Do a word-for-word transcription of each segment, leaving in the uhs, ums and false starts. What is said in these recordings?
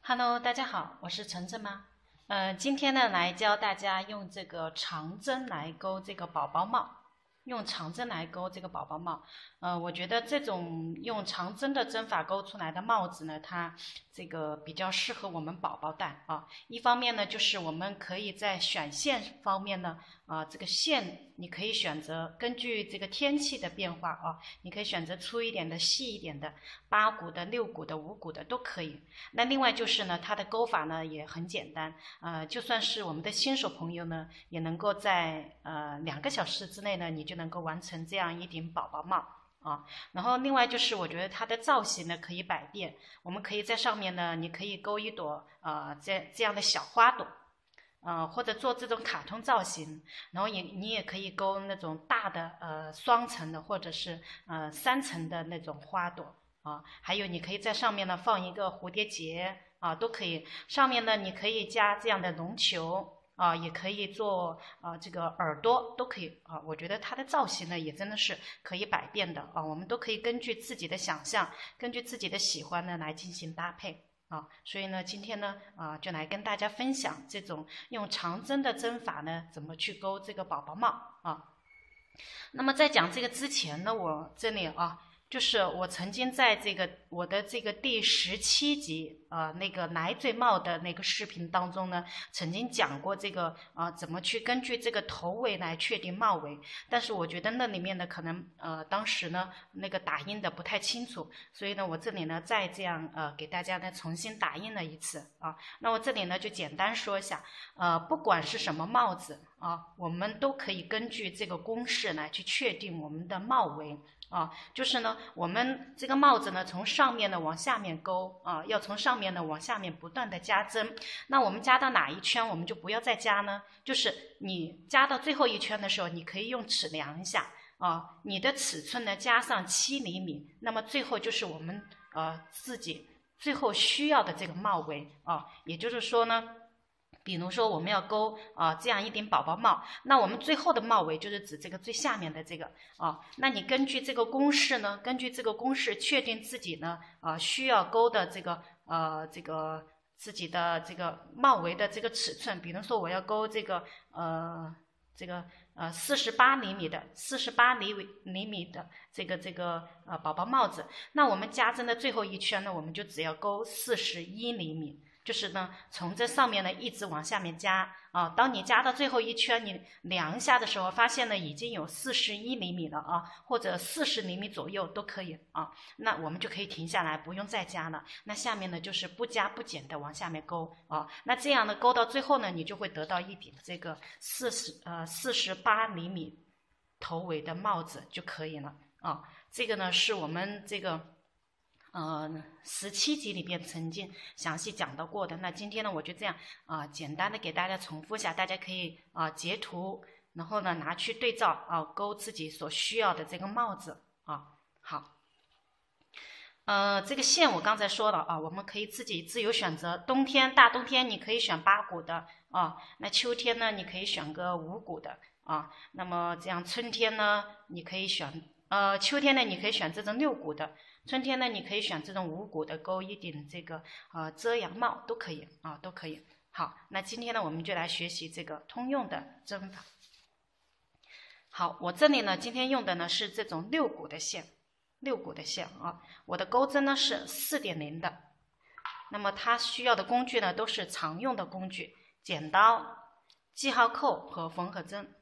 Hello，大家好，我是晨晨妈。呃，今天呢来教大家用这个长针来钩这个宝宝帽，用长针来钩这个宝宝帽。呃，我觉得这种用长针的针法钩出来的帽子呢，它这个比较适合我们宝宝戴啊。一方面呢，就是我们可以在选线方面呢，啊，这个线你可以选择根据这个天气的变化啊，你可以选择粗一点的、细一点的、八股的、六股的、五股的都可以。那另外就是呢，它的钩法呢也很简单，呃，就算是我们的新手朋友呢，也能够在呃两个小时之内呢，你就能够完成这样一顶宝宝帽啊。然后另外就是我觉得它的造型呢可以百变，我们可以在上面呢，你可以钩一朵呃这这样的小花朵。呃，或者做这种卡通造型，然后也你也可以钩那种大的呃双层的或者是呃三层的那种花朵啊，还有你可以在上面呢放一个蝴蝶结啊，都可以。上面呢你可以加这样的绒球啊，也可以做啊这个耳朵都可以啊。我觉得它的造型呢也真的是可以百变的啊，我们都可以根据自己的想象，根据自己的喜欢呢来进行搭配。啊，所以呢，今天呢，啊，就来跟大家分享这种用长针的针法呢，怎么去钩这个宝宝帽啊。那么在讲这个之前呢，我这里啊，就是我曾经在这个我的这个第十七集呃那个奶嘴帽的那个视频当中呢，曾经讲过这个啊、呃、怎么去根据这个头围来确定帽围，但是我觉得那里面呢可能呃当时呢那个打印的不太清楚，所以呢我这里呢再这样呃给大家呢重新打印了一次啊。那我这里呢就简单说一下，呃不管是什么帽子啊，我们都可以根据这个公式来去确定我们的帽围。啊，就是呢，我们这个帽子呢，从上面呢往下面钩啊，要从上面呢往下面不断的加针。那我们加到哪一圈，我们就不要再加呢？就是你加到最后一圈的时候，你可以用尺量一下啊，你的尺寸呢加上七厘米，那么最后就是我们呃自己最后需要的这个帽围啊，也就是说呢。比如说我们要钩啊、呃、这样一顶宝宝帽，那我们最后的帽围就是指这个最下面的这个啊。那你根据这个公式呢，根据这个公式确定自己呢啊、呃、需要钩的这个呃这个自己的这个帽围的这个尺寸。比如说我要钩这个呃这个呃四十八厘米的四十八厘厘米的这个这个呃宝宝帽子，那我们加针的最后一圈呢，我们就只要钩四十一厘米。就是呢，从这上面呢一直往下面加啊，当你加到最后一圈，你量一下的时候，发现呢已经有四十一厘米了啊，或者四十厘米左右都可以啊。那我们就可以停下来，不用再加了。那下面呢就是不加不减的往下面钩啊。那这样呢钩到最后呢，你就会得到一顶这个四十呃四十八厘米头围的帽子就可以了啊。这个呢是我们这个。呃，十七集里边曾经详细讲到过的。那今天呢，我就这样啊、呃，简单的给大家重复一下，大家可以啊、呃、截图，然后呢拿去对照啊，钩自己所需要的这个帽子啊。好，呃，这个线我刚才说了啊，我们可以自己自由选择。冬天大冬天你可以选八股的啊，那秋天呢你可以选个五股的啊。那么这样春天呢，你可以选呃秋天呢你可以选这种六股的。春天呢，你可以选这种五股的钩一顶这个呃遮阳帽都可以啊，都可以。好，那今天呢，我们就来学习这个通用的针法。好，我这里呢，今天用的呢是这种六股的线，六股的线啊。我的钩针呢是四点零的，那么它需要的工具呢都是常用的工具：剪刀、记号扣和缝合针。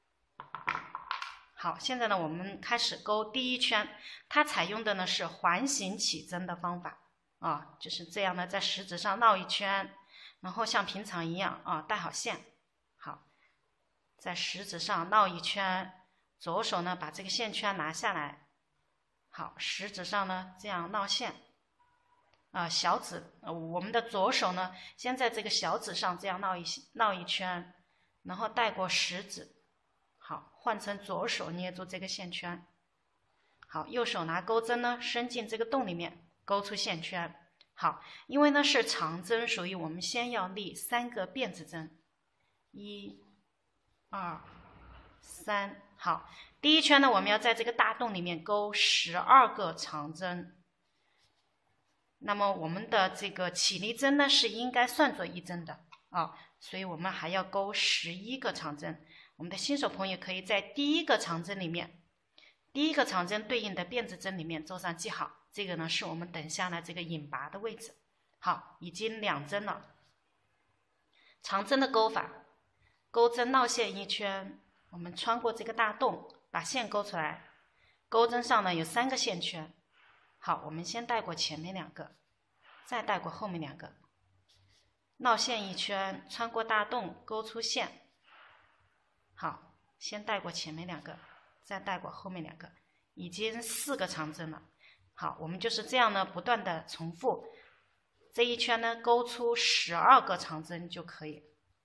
好，现在呢，我们开始钩第一圈，它采用的呢是环形起针的方法啊，就是这样的，在食指上绕一圈，然后像平常一样啊，带好线。好，在食指上绕一圈，左手呢把这个线圈拿下来。好，食指上呢这样绕线啊，小指，呃，我们的左手呢先在这个小指上这样绕一绕一圈，然后带过食指。好，换成左手捏住这个线圈。好，右手拿钩针呢，伸进这个洞里面，勾出线圈。好，因为呢是长针，所以我们先要立三个辫子针，一、二、三。好，第一圈呢，我们要在这个大洞里面钩十二个长针。 那么我们的这个起立针呢是应该算作一针的啊，所以我们还要钩十一个长针。我们的新手朋友可以在第一个长针里面，第一个长针对应的辫子针里面做上记号。这个呢是我们等下来这个引拔的位置。好，已经两针了。长针的钩法，钩针绕线一圈，我们穿过这个大洞，把线勾出来。钩针上呢有三个线圈。好，我们先带过前面两个，再带过后面两个，绕线一圈，穿过大洞，勾出线。好，先带过前面两个，再带过后面两个，已经四个长针了。好，我们就是这样呢，不断的重复，这一圈呢勾出十二个长针就可以。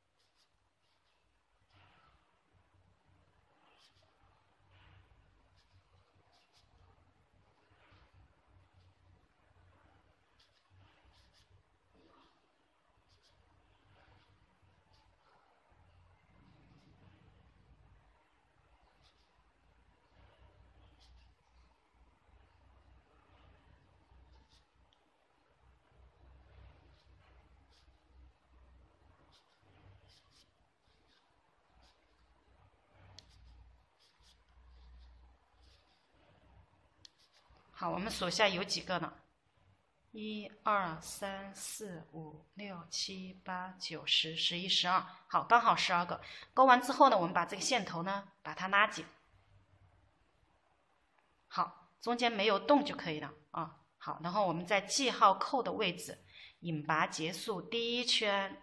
好，我们数下有几个呢？一二三四五六七八九十十一十二，好，刚好十二个。勾完之后呢，我们把这个线头呢把它拉紧，好，中间没有洞就可以了啊。好，然后我们在记号扣的位置引拔结束第一圈。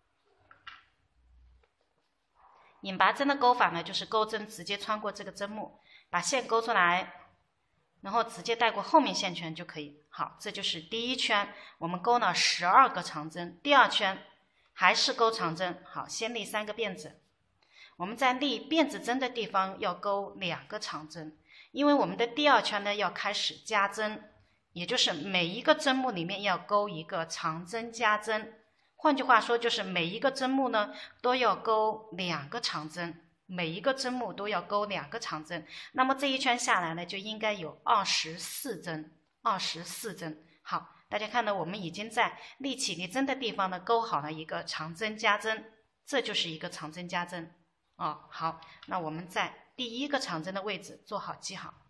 引拔针的钩法呢，就是钩针直接穿过这个针目，把线勾出来，然后直接带过后面线圈就可以。好，这就是第一圈，我们勾了十二个长针。第二圈还是勾长针。好，先立三个辫子。我们在立辫子针的地方要勾两个长针，因为我们的第二圈呢要开始加针，也就是每一个针目里面要勾一个长针加针。换句话说，就是每一个针目呢都要勾两个长针。每一个针目都要勾两个长针，那么这一圈下来呢，就应该有二十四针，二十四针。好，大家看到我们已经在立起立针的地方呢，勾好了一个长针加针，这就是一个长针加针。哦，好，那我们在第一个长针的位置做好记号。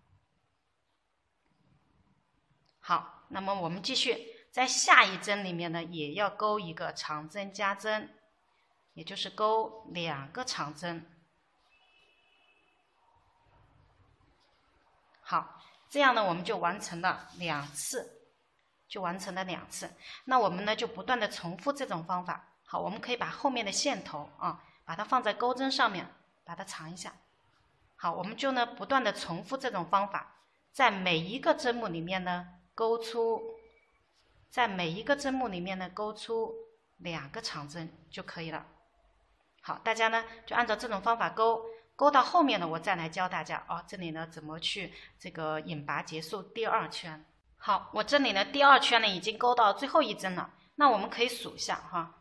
好，那么我们继续在下一针里面呢，也要勾一个长针加针，也就是勾两个长针。好，这样呢，我们就完成了两次，就完成了两次。那我们呢，就不断的重复这种方法。好，我们可以把后面的线头啊，把它放在钩针上面，把它藏一下。好，我们就呢，不断的重复这种方法，在每一个针目里面呢，勾出，在每一个针目里面呢，勾出两个长针就可以了。好，大家呢，就按照这种方法勾。勾到后面呢，我再来教大家哦，这里呢怎么去这个引拔结束第二圈。好，我这里呢第二圈呢已经勾到最后一针了，那我们可以数一下哈，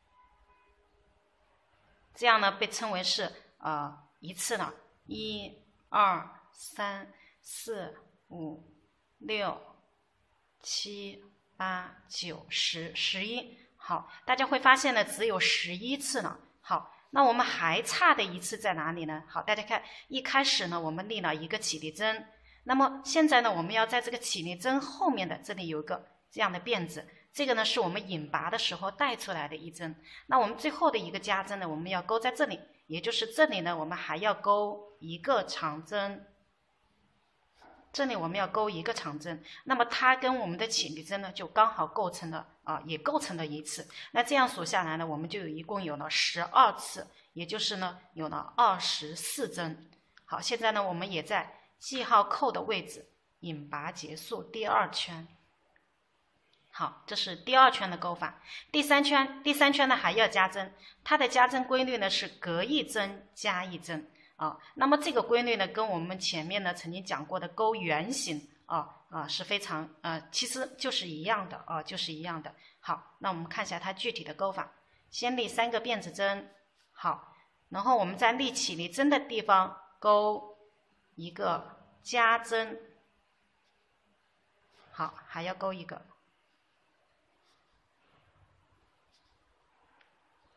这样呢被称为是呃一次了，一、二、三、四、五、六、七、八、九、十、十一。好，大家会发现呢只有十一次了。好。那我们还差的一次在哪里呢？好，大家看，一开始呢，我们立了一个起立针，那么现在呢，我们要在这个起立针后面的这里有一个这样的辫子，这个呢是我们引拔的时候带出来的一针。那我们最后的一个加针呢，我们要勾在这里，也就是这里呢，我们还要勾一个长针。这里我们要勾一个长针，那么它跟我们的起立针呢，就刚好构成了啊，也构成了一次。那这样数下来呢，我们就有一共有了十二次，也就是呢有了二十四针。好，现在呢我们也在记号扣的位置引拔结束第二圈。好，这是第二圈的钩法。第三圈，第三圈呢还要加针，它的加针规律呢是隔一针加一针。啊，那么这个规律呢，跟我们前面呢曾经讲过的勾圆形啊啊是非常呃，其实就是一样的啊，就是一样的。好，那我们看一下它具体的勾法。先立三个辫子针，好，然后我们在立起立针的地方勾一个加针，好，还要勾一个，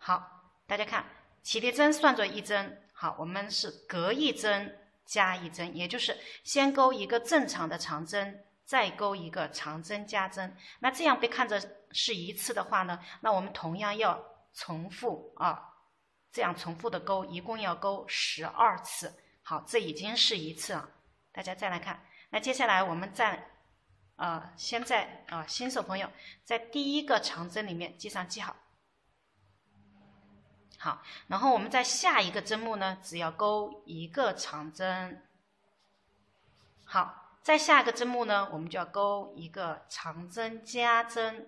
好，大家看，起立针算作一针。好，我们是隔一针加一针，也就是先钩一个正常的长针，再钩一个长针加针。那这样被看着是一次的话呢，那我们同样要重复啊，这样重复的钩，一共要钩十二次。好，这已经是一次了。大家再来看，那接下来我们再呃，先在啊、呃、新手朋友在第一个长针里面记上记号。好，然后我们在下一个针目呢，只要钩一个长针。好，在下一个针目呢，我们就要钩一个长针加针。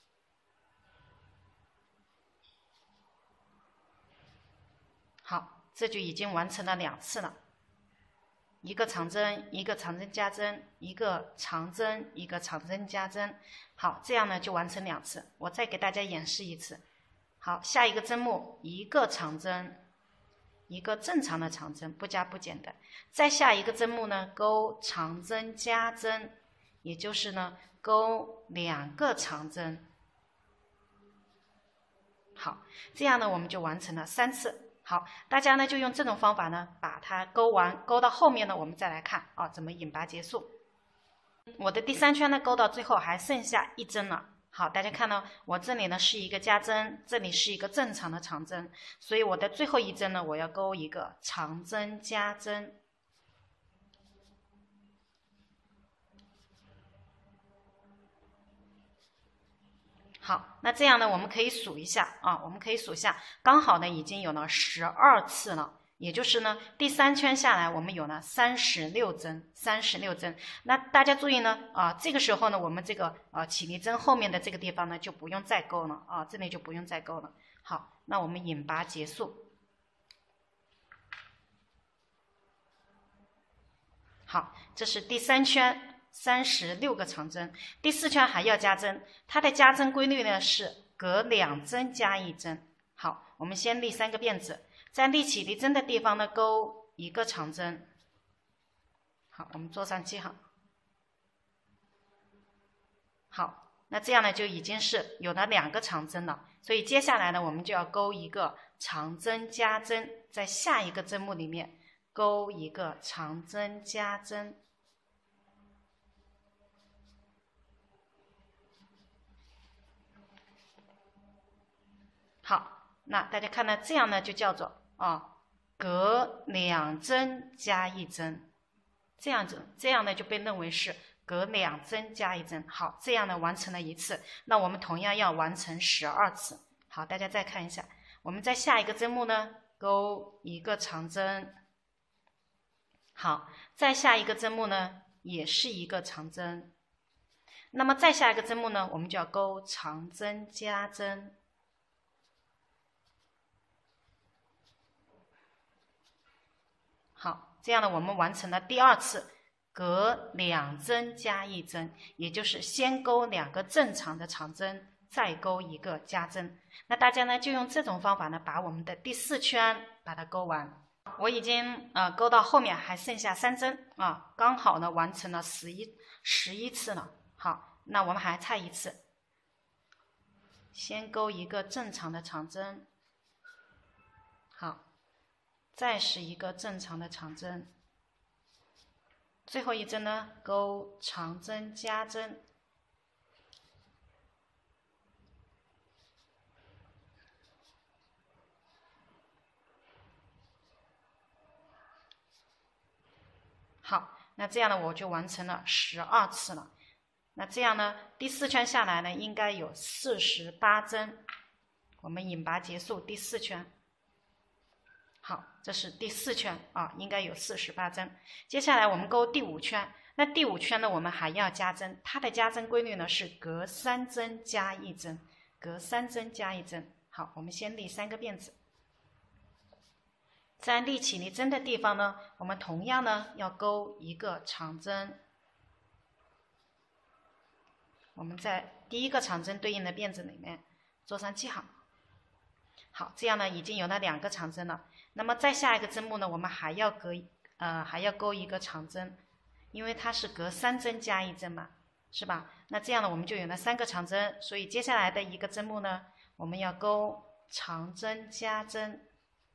好，这就已经完成了两次了。一个长针，一个长针加针，一个长针，一个长针加针。好，这样呢就完成两次。我再给大家演示一次。好，下一个针目一个长针，一个正常的长针，不加不减的。再下一个针目呢，钩长针加针，也就是呢钩两个长针。好，这样呢我们就完成了三次。好，大家呢就用这种方法呢把它钩完，钩到后面呢我们再来看啊怎么引拔结束。我的第三圈呢钩到最后还剩下一针了。好，大家看到我这里呢是一个加针，这里是一个正常的长针，所以我的最后一针呢我要钩一个长针加针。好，那这样呢我们可以数一下啊，我们可以数一下，刚好呢已经有了十二次了，也就是呢第三圈下来我们有了三十六针，三十六针。那大家注意呢啊，这个时候呢我们这个啊起立针后面的这个地方呢就不用再钩了啊，这里就不用再钩了。好，那我们引拔结束。好，这是第三圈。三十六个长针，第四圈还要加针，它的加针规律呢是隔两针加一针。好，我们先立三个辫子，在立起立针的地方呢钩一个长针。好，我们做上记号。好，那这样呢就已经是有了两个长针了，所以接下来呢我们就要钩一个长针加针，在下一个针目里面钩一个长针加针。好，那大家看呢，这样呢就叫做啊，隔两针加一针，这样子，这样呢就被认为是隔两针加一针。好，这样呢完成了一次，那我们同样要完成十二次。好，大家再看一下，我们在下一个针目呢钩一个长针。好，再下一个针目呢也是一个长针。那么再下一个针目呢，我们就要钩长针加针。好，这样呢，我们完成了第二次隔两针加一针，也就是先钩两个正常的长针，再钩一个加针。那大家呢就用这种方法呢，把我们的第四圈把它钩完。我已经呃钩到后面还剩下三针啊，刚好呢完成了十一十一次了。好，那我们还差一次，先钩一个正常的长针。好。再是一个正常的长针，最后一针呢钩长针加针。好，那这样呢我就完成了十二次了。那这样呢第四圈下来呢应该有四十八针，我们引拔结束第四圈。好，这是第四圈啊，应该有四十八针。接下来我们钩第五圈，那第五圈呢，我们还要加针，它的加针规律呢是隔三针加一针，隔三针加一针。好，我们先立三个辫子，在立起立针的地方呢，我们同样呢要钩一个长针。我们在第一个长针对应的辫子里面做上记号。好，这样呢已经有了两个长针了。那么再下一个针目呢，我们还要隔呃还要钩一个长针，因为它是隔三针加一针嘛，是吧？那这样呢我们就有了三个长针，所以接下来的一个针目呢，我们要钩长针加针。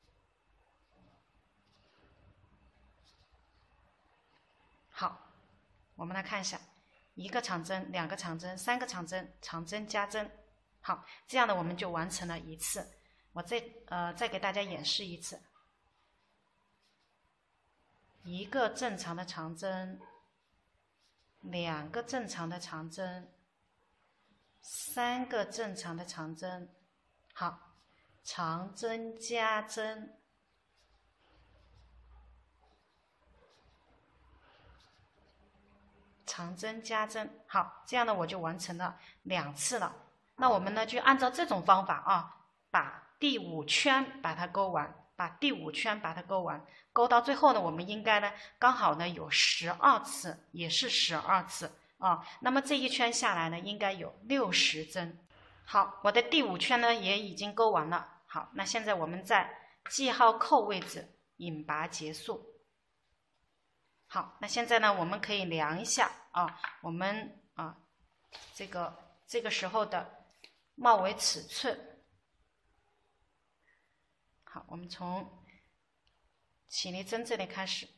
好，我们来看一下，一个长针，两个长针，三个长针，长针加针。好，这样呢我们就完成了一次。我再呃再给大家演示一次，一个正常的长针，两个正常的长针，三个正常的长针。好，长针加针。长针加针，好，这样呢我就完成了两次了。那我们呢就按照这种方法啊，把第五圈把它勾完，把第五圈把它勾完，勾到最后呢，我们应该呢刚好呢有十二次，也是十二次啊。那么这一圈下来呢，应该有六十针。好，我的第五圈呢也已经勾完了。好，那现在我们在记号扣位置引拔结束。好，那现在呢，我们可以量一下啊，我们啊这个这个时候的帽围尺寸。好，我们从起立针这里开始。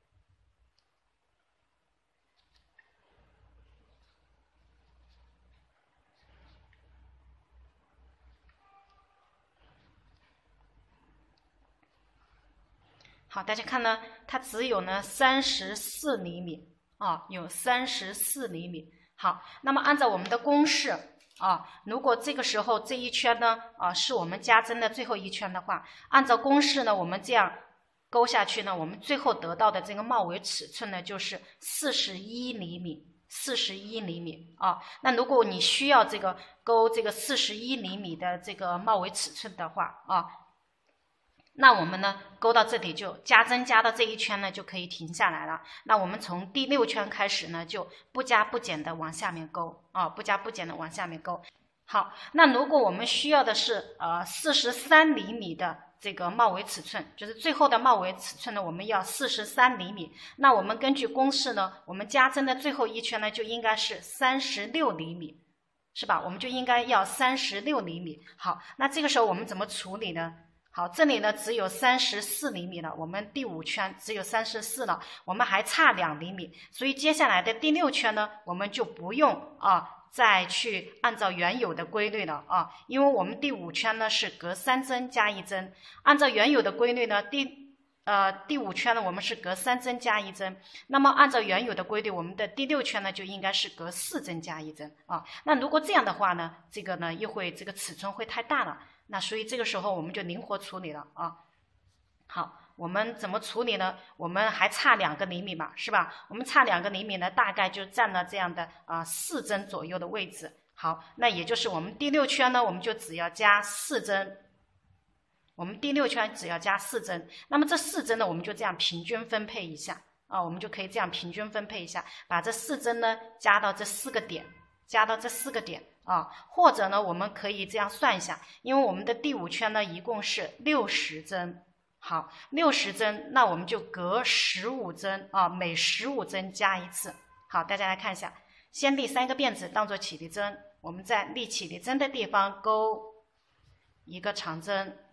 好，大家看呢，它只有呢三十四厘米啊，有三十四厘米。好，那么按照我们的公式啊，如果这个时候这一圈呢啊是我们加针的最后一圈的话，按照公式呢，我们这样勾下去呢，我们最后得到的这个帽围尺寸呢就是四十一厘米，四十一厘米啊。那如果你需要这个勾这个四十一厘米的这个帽围尺寸的话啊。那我们呢，勾到这里就加针加到这一圈呢，就可以停下来了。那我们从第六圈开始呢，就不加不减的往下面勾啊，不加不减的往下面勾。好，那如果我们需要的是呃四十三厘米的这个帽围尺寸，就是最后的帽围尺寸呢，我们要四十三厘米。那我们根据公式呢，我们加针的最后一圈呢，就应该是三十六厘米，是吧？我们就应该要三十六厘米。好，那这个时候我们怎么处理呢？好，这里呢只有三十四厘米了，我们第五圈只有三十四了，我们还差两厘米，所以接下来的第六圈呢，我们就不用啊再去按照原有的规律了啊，因为我们第五圈呢是隔三针加一针，按照原有的规律呢，第呃第五圈呢我们是隔三针加一针，那么按照原有的规律，我们的第六圈呢就应该是隔四针加一针啊。那如果这样的话呢，这个呢又会这个尺寸会太大了。那所以这个时候我们就灵活处理了啊。好，我们怎么处理呢？我们还差两个厘米嘛，是吧？我们差两个厘米呢，大概就占了这样的啊四针左右的位置。好，那也就是我们第六圈呢，我们就只要加四针。我们第六圈只要加四针，那么这四针呢，我们就这样平均分配一下啊，我们就可以这样平均分配一下，把这四针呢加到这四个点，加到这四个点。啊，或者呢，我们可以这样算一下，因为我们的第五圈呢一共是六十针，好，六十针，那我们就隔十五针啊，每十五针加一次。好，大家来看一下，先立三个辫子当做起立针，我们在立起立针的地方勾一个长针。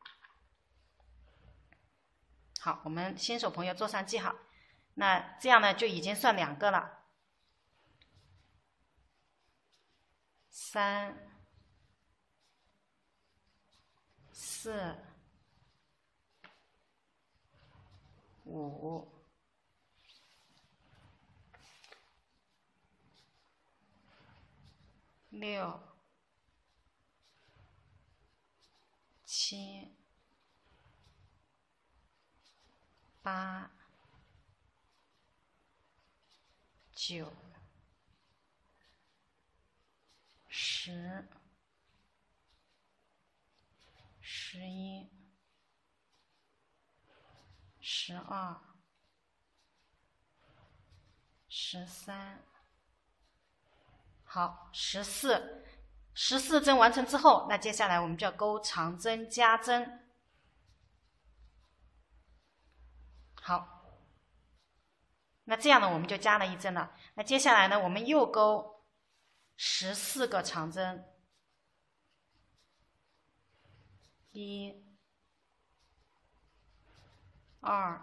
好，我们新手朋友做上记号，那这样呢就已经算两个了。三、四、五、六、七、八、九、十、十一、十二、十三，好，十四，十四针完成之后，那接下来我们就要勾长针加针。好，那这样呢，我们就加了一针了。那接下来呢，我们又勾十四个长针。 一、二、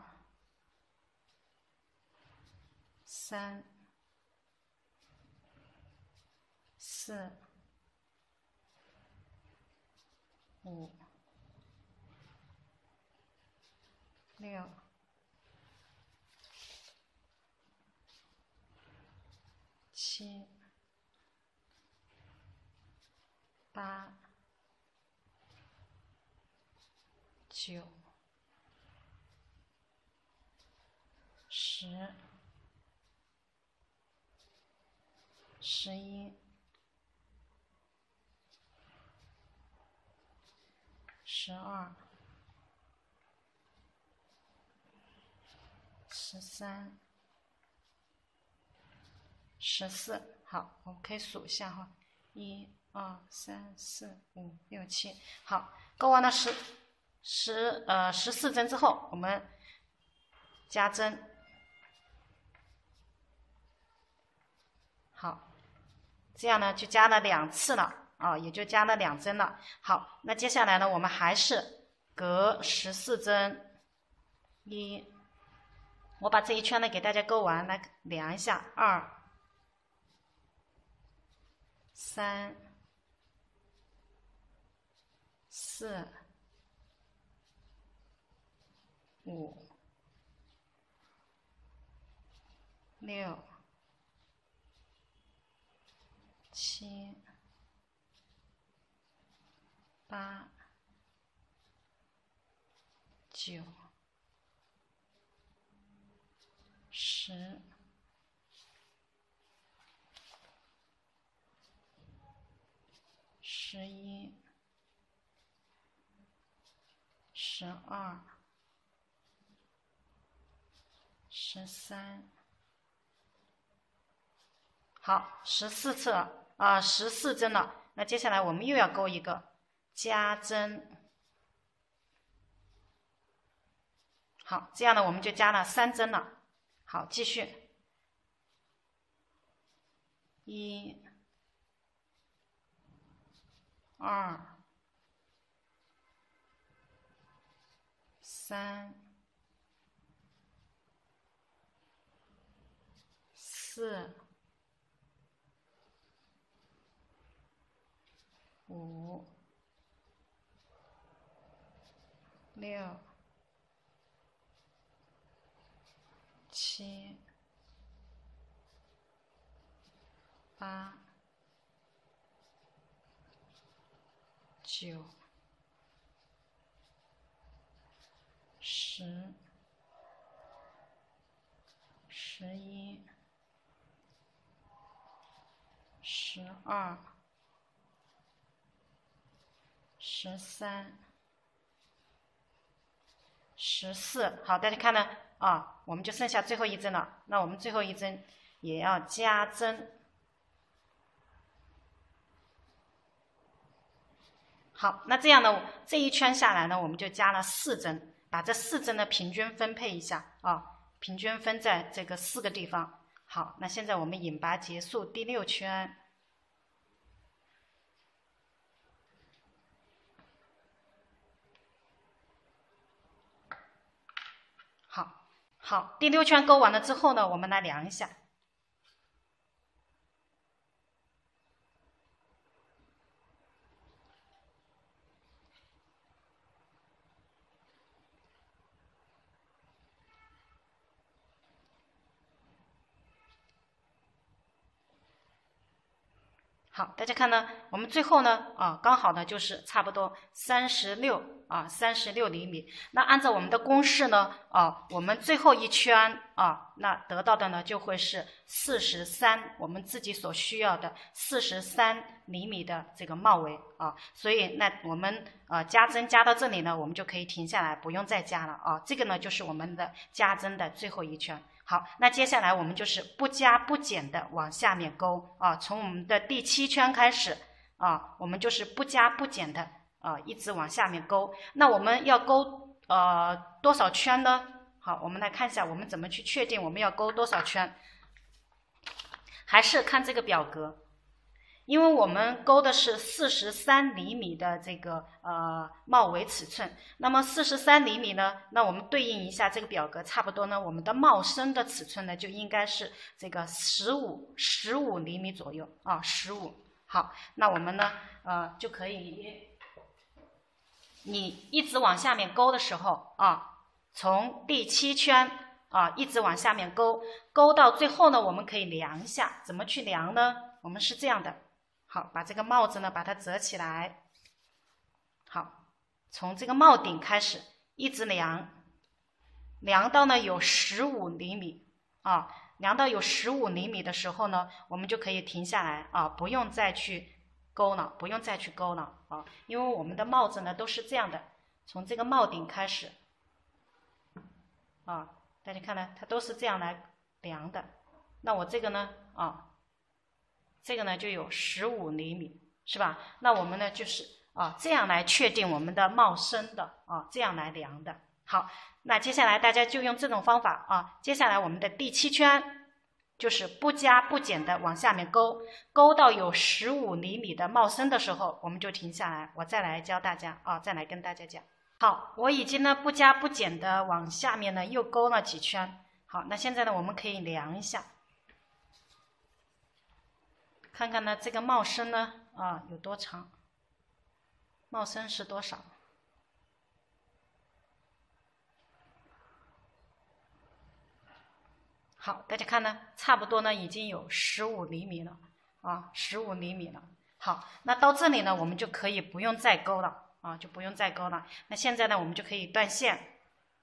三、四、五、六、七、八、九、十、十一、十二、十三、十四。好，我们可以数一下哈，一、二、三、四、五、六、七。好，钩完了十十呃十四针之后，我们加针。好，这样呢就加了两次了啊，也就加了两针了。好，那接下来呢，我们还是隔十四针，一，我把这一圈呢给大家钩完，来量一下，二、三、四、五、六、七、八、九、十、十一、十二、十三。好，十四次了啊，十四针了。那接下来我们又要钩一个加针。好，这样呢我们就加了三针了。好，继续，一、二、三、四、五、六、七、八、九、十、十一、十二、十三、十四。好，大家看呢啊，我们就剩下最后一针了。那我们最后一针也要加针。好，那这样呢，这一圈下来呢，我们就加了四针，把这四针呢平均分配一下啊，平均分在这个四个地方。好，那现在我们引拔结束第六圈。好，好，第六圈钩完了之后呢，我们来量一下。好，大家看呢，我们最后呢，啊，刚好呢就是差不多三十六啊，三十六厘米。那按照我们的公式呢，啊，我们最后一圈啊，那得到的呢就会是四十三，我们自己所需要的四十三厘米的这个帽围啊。所以那我们呃加针加到这里呢，我们就可以停下来，不用再加了啊。这个呢就是我们的加针的最后一圈。好，那接下来我们就是不加不减的往下面钩啊，从我们的第七圈开始啊，我们就是不加不减的啊，一直往下面钩。那我们要钩呃多少圈呢？好，我们来看一下我们怎么去确定我们要钩多少圈，还是看这个表格， 因为我们钩的是四十三厘米的这个呃帽围尺寸，那么四十三厘米呢，那我们对应一下这个表格，差不多呢，我们的帽身的尺寸呢就应该是这个十五十五厘米左右啊，十五。好，那我们呢呃就可以，你一直往下面钩的时候啊，从第七圈啊一直往下面钩，钩到最后呢，我们可以量一下，怎么去量呢？我们是这样的。好，把这个帽子呢，把它折起来。好，从这个帽顶开始，一直量，量到呢有十五厘米啊，量到有十五厘米的时候呢，我们就可以停下来啊，不用再去钩了，不用再去钩了啊，因为我们的帽子呢都是这样的，从这个帽顶开始啊，大家看呢，它都是这样来量的。那我这个呢啊。这个呢就有十五厘米，是吧？那我们呢就是啊这样来确定我们的帽身的啊，这样来量的。好，那接下来大家就用这种方法啊。接下来我们的第七圈就是不加不减的往下面钩，钩到有十五厘米的帽身的时候，我们就停下来。我再来教大家啊，再来跟大家讲。好，我已经呢不加不减的往下面呢又钩了几圈。好，那现在呢我们可以量一下。看看呢，这个帽身呢，啊有多长？帽身是多少？好，大家看呢，差不多呢已经有十五厘米了，啊，十五厘米了。好，那到这里呢，我们就可以不用再钩了，啊，就不用再钩了。那现在呢，我们就可以断线。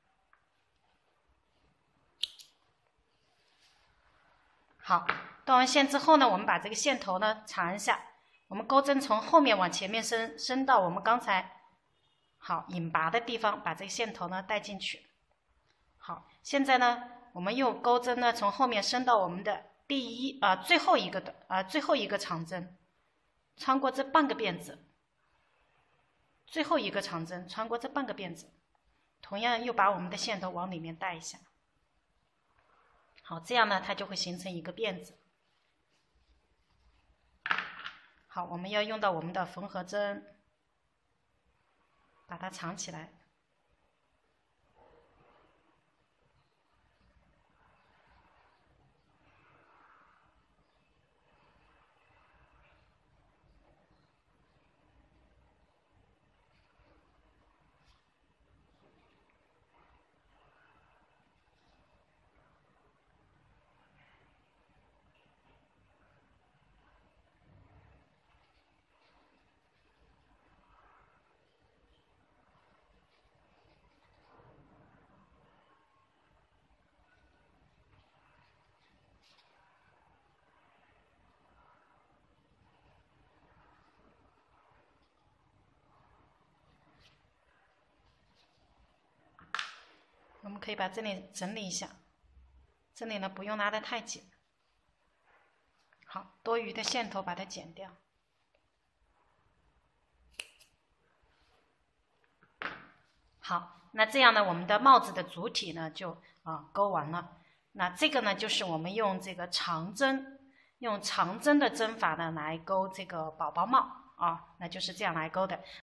好。断完线之后呢，我们把这个线头呢长一下，我们钩针从后面往前面伸，伸到我们刚才好引拔的地方，把这个线头呢带进去。好，现在呢，我们用钩针呢从后面伸到我们的第一啊、呃、最后一个的啊、呃、最后一个长针，穿过这半个辫子，最后一个长针穿过这半个辫子，同样又把我们的线头往里面带一下。好，这样呢它就会形成一个辫子。好，我们要用到我们的缝合针，把它藏起来。我们可以把这里整理一下，这里呢不用拉得太紧。好，多余的线头把它剪掉。好，那这样呢，我们的帽子的主体呢就啊钩完了。那这个呢就是我们用这个长针，用长针的针法呢来钩这个宝宝帽啊，那就是这样来钩的。